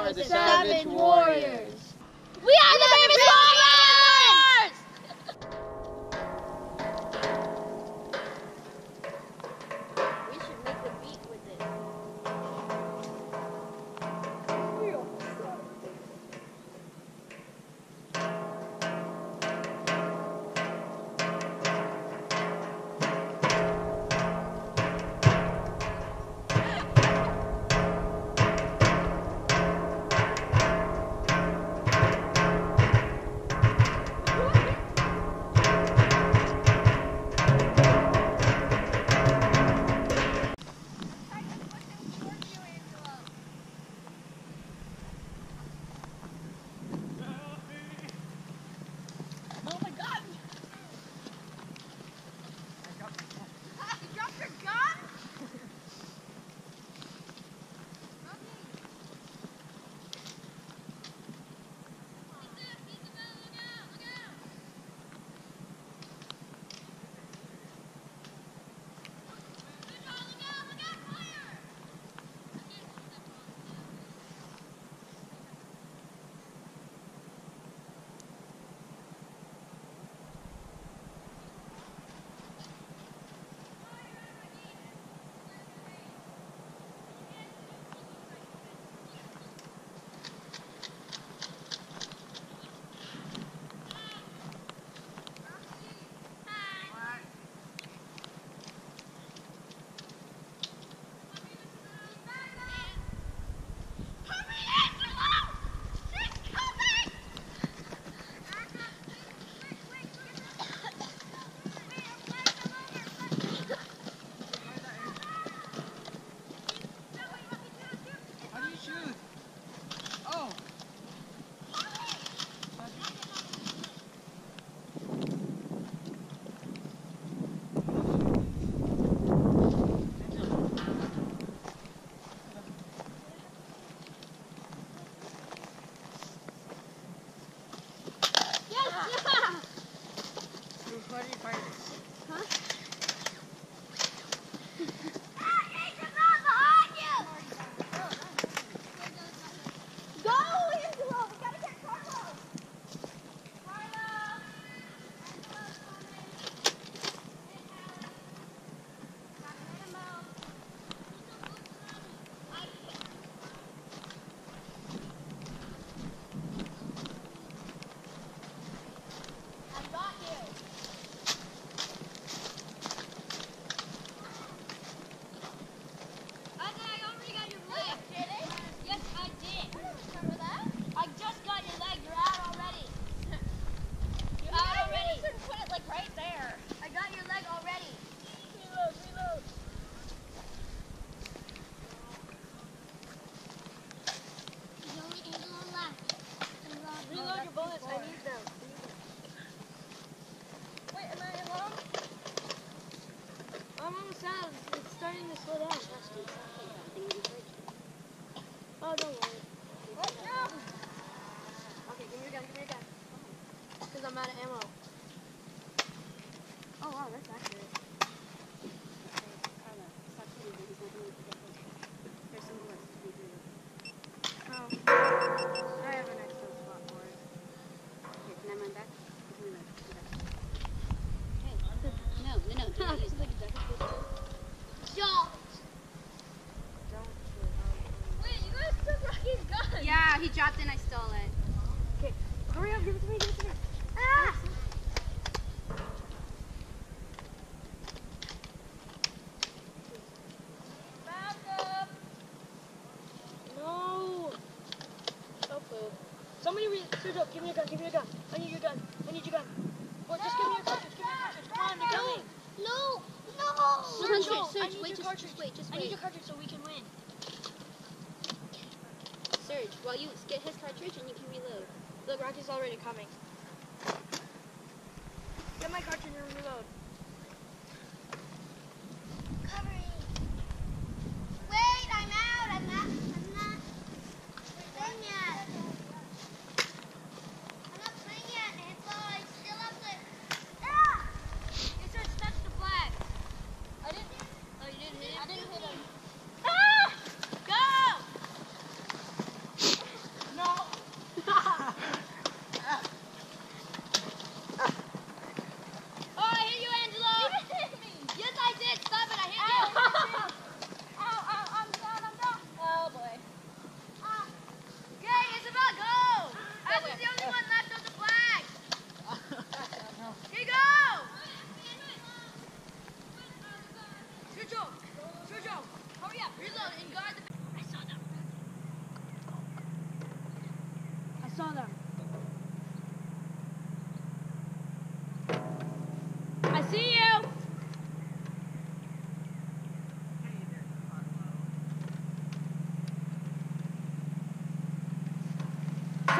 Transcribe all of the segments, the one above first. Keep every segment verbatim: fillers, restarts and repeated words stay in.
are the Savage Warriors. We are the Bravest Warriors! We should make a beat with it. Oh, don't worry. What? No. Okay, give me your gun, give me your gun. Because I'm out of ammo. Oh, wow, that's accurate. Oh. I have an extra spot for it. Okay, can I mine back? Give me that. Hey, no, no, no. Do not use it. Stop! Wait, you guys took Rocky's gun! Yeah, he dropped it and I stole it. Okay, hurry up, give it to me, give it to me. Ah! Back up! No! Oh, poop. Somebody re- Sergio, give me your gun, give me your gun. I need your gun. I need your gun. Well, just give me your cartridge, give me your cartridge. Come on, they're coming. No! No! Sergio, Serge, I need wait, your just, cartridge. just wait, just I wait. need your cartridge so we can win. Serge, while you get his cartridge and you can reload. Look, Rocky's already coming. Get my cartridge and reload. Cover me. Wait, I'm out. I'm not. I'm not playing yet. I'm not playing yet. It's all. I still have to. Ah! It says touch the flag. I didn't. Oh, you didn't hit it. I didn't hit him. Ah! Go!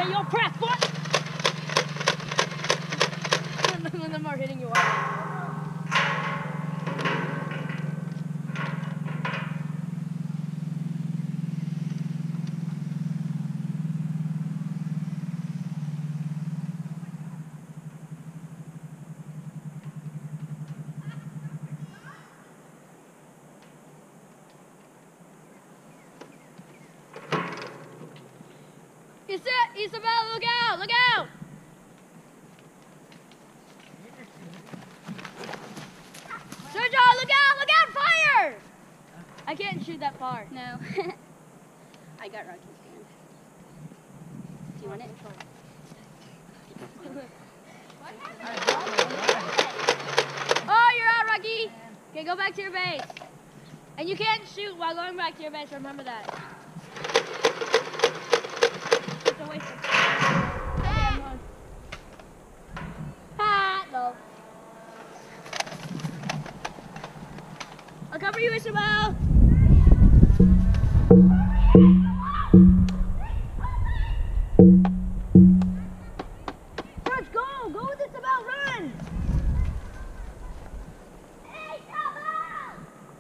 Stay your breath, boy! None of them are hitting you hard. Isabel, look out! Look out! Sergio, look out! Look out! Fire! I can't shoot that far. No. I got Rocky's hand. Do you want it? Oh, you're out, Rocky! Okay, go back to your base. And you can't shoot while going back to your base. Remember that. I'll cover you, Isabel. George, go! Go with Isabel, run! Hey, Isabel!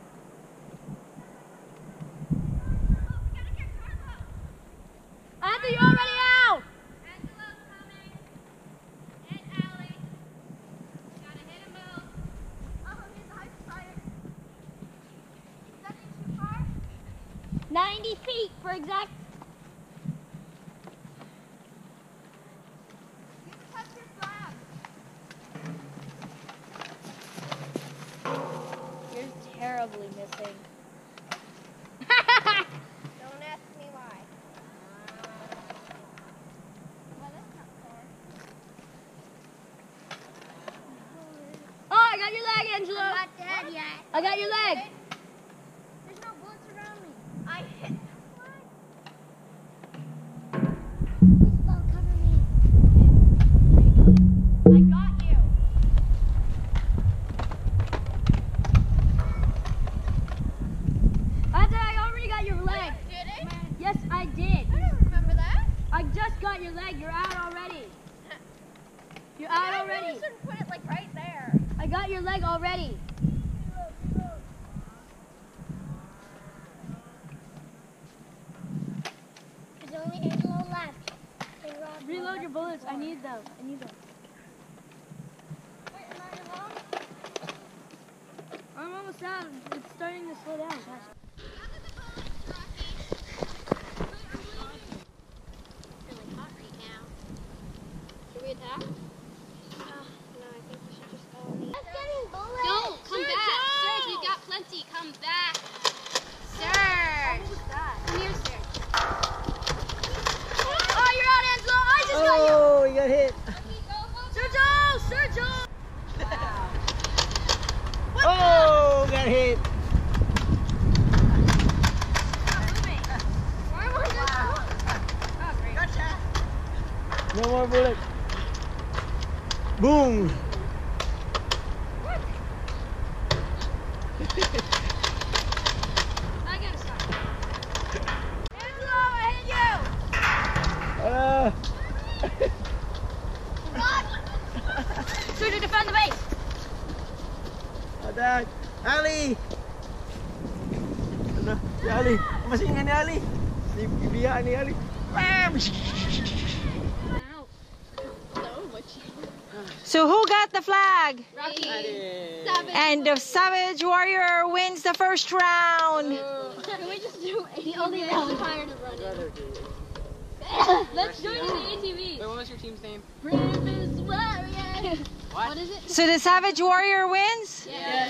Anthony, you're already out! Angelo's coming. And Allie. Gotta hit him out. Oh, he's a high fire. Is that too far? ninety feet for exact. You can touch your flag. You're terribly missing. Don't ask me why. Well, that's not fair. Oh, I got your leg, Angelo. I'm not dead yet. I got your leg. There's no bullets around me. I hit the flag. Isabel, cover me. I got you. Anthony, I already got your leg. Did it? Yes, I did. I don't remember that. I just got your leg. You're out already. You're out I already. really shouldn't put it like right there. I got your leg already. There's only Angelo left. Reload your bullets. I need them. I need them. Wait, am I alone? I'm almost out. It's starting to slow down. Gosh. Really hot right now. Should we attack? Uh, no, I think we should just go. I'm getting bullets. Don't come Sergio! back, Serge. We've got plenty. Come back, Serge. What was that? Come here, Serge. Oh, you're out, Angelo. I just got you. Oh, you got hit. Sergio! Sergio! Oh, got hit. Why am I just? No more bullets. Boom. I gotta stop. Angelo, I hit you! Uh, Sergio, defend the base! attack. Ali. Ano, si Ali. Masingan ni Ali. Si Bia ni Ali. Bam! So who got the flag? Rocky. Ali. And the Savage Warrior wins the first round. Can we just do the only round tired of running? Let's join the A T V. Wait, what was your team's name? Bravest Warriors. What? What is it? So the Savage Warrior wins? Yeah.